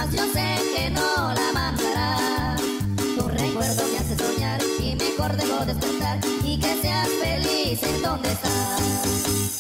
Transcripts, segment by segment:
mas yo sé que no la mandará. Tu recuerdo me hace soñar y mejor debo despertar y que seas feliz en donde estás.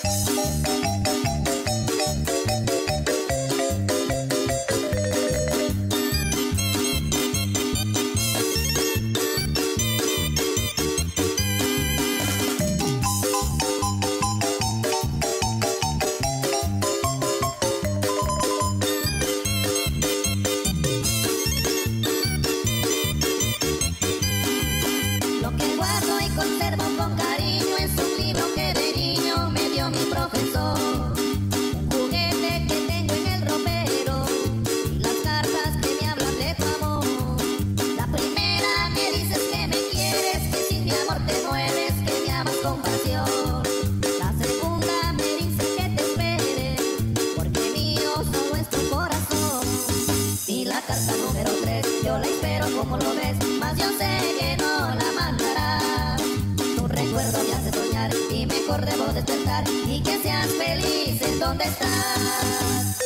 Conservo con cariño, es un libro que de niño me dio mi profesor. Un juguete que tengo en el ropero y las cartas que me hablan de tu amor. La primera me dices que me quieres, que sin mi amor te mueres, que me amas con pasión. La segunda me dice que te espere, porque mío solo es tu corazón. Y la carta número 3 yo la espero como lo ves, mas yo sé que no la mandará. Recuerdo me hace soñar y mejor debo despertar y que seas feliz en donde estás.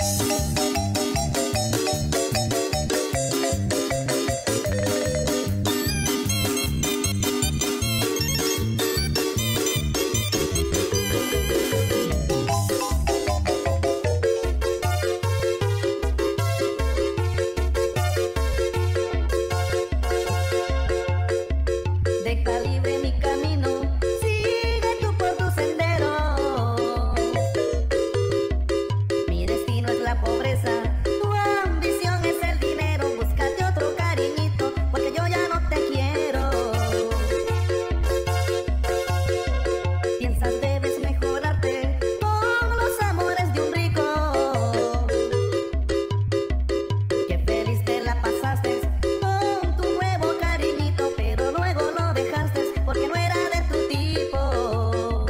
Deja libre mi camino, sigue tú por tu sendero. Mi destino es la pobreza, tu ambición es el dinero. Búscate otro cariñito, porque yo ya no te quiero. Piensas debes mejorarte con los amores de un rico. Qué feliz te la pasaste con tu nuevo cariñito, pero luego lo dejaste porque no era de tu tipo.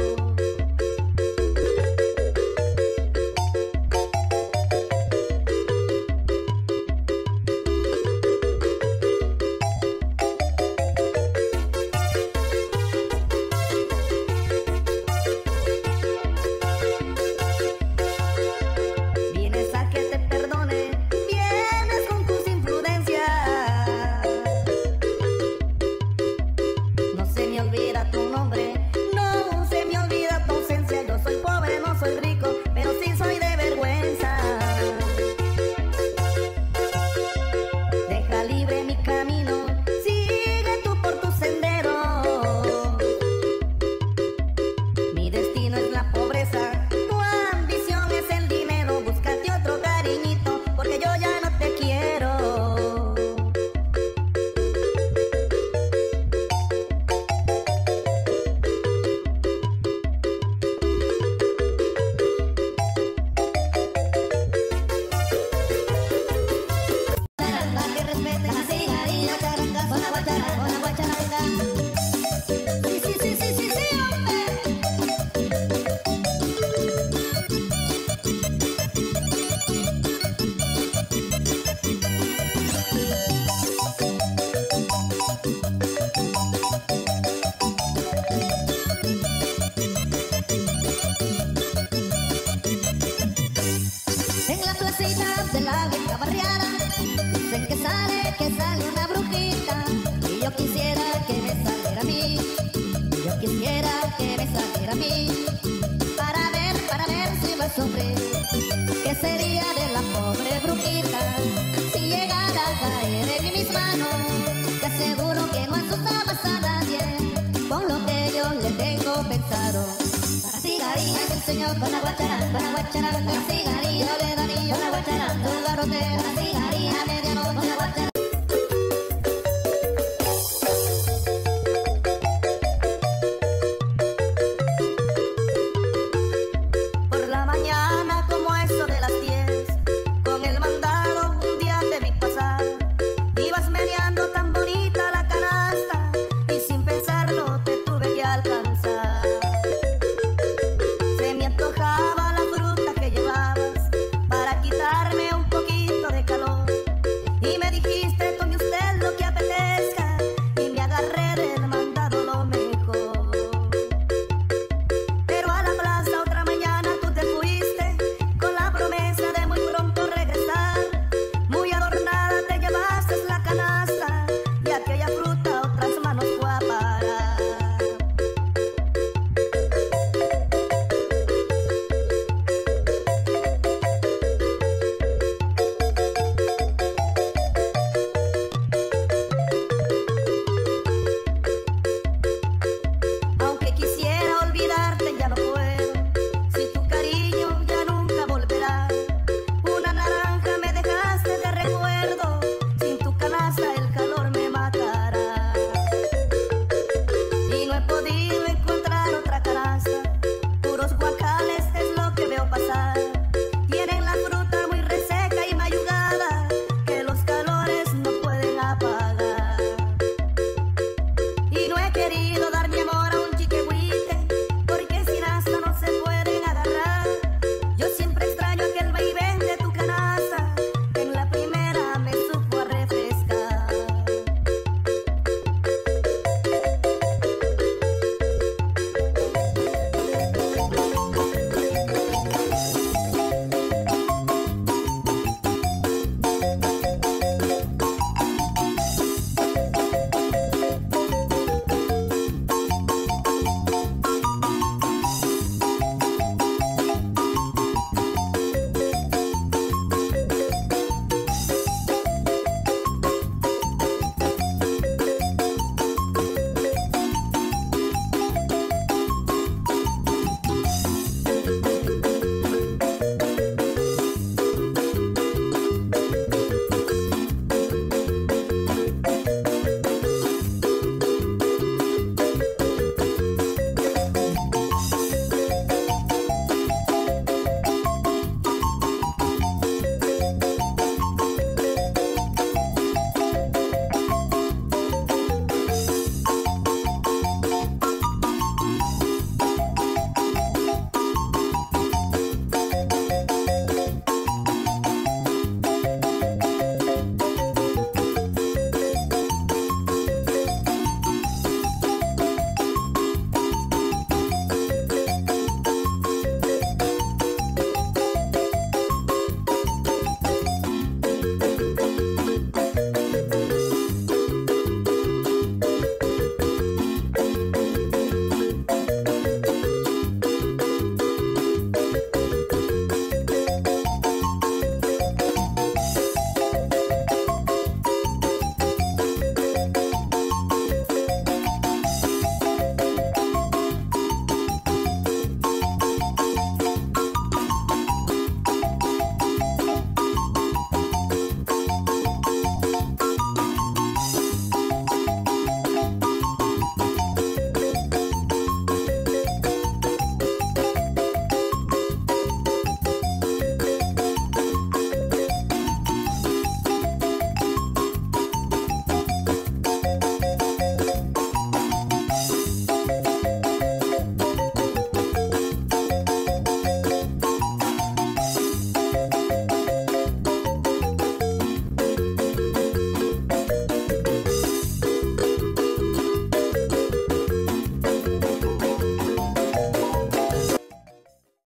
Vienes a que te perdone, vienes con tus influencias. No se me olvida tu nombre, no se me olvida tu ausencia. Yo soy pobre, no soy rico, pero sí soy de vergüenza. Deja libre mi camino, sigue tú por tu sendero. Mi destino es la pobreza, tu ambición es el dinero. Búscate otro cariñito, porque yo ya no te quiero. Que respete la cigarilla, caranga, con la guacharanga. Sí, sí, sí, sí, sí, sí, hombre. En la placita de la vieja barriada dicen que sale una brujita. Y yo quisiera que me saliera a mí, yo quisiera que me saliera a mí, para ver si va a sufrir. ¿Qué sería de la pobre brujita si llegara a caer en mis manos? Te aseguro que no asustabas a nadie con lo que yo le tengo pensado. Para cigarilla es el señor con la guacharanga, la cigarilla le daría la guacharanga, tu garrotera, la cigarilla medianoche con la guacharanga. Por la mañana como a eso de las 10, con el mandado un día te vi pasar. Ibas meneando tan bonita la canasta y sin pensarlo te tuve que alcanzar. Se me antojaba la fruta que llevabas para quitarme un poquito de calor, y me dijiste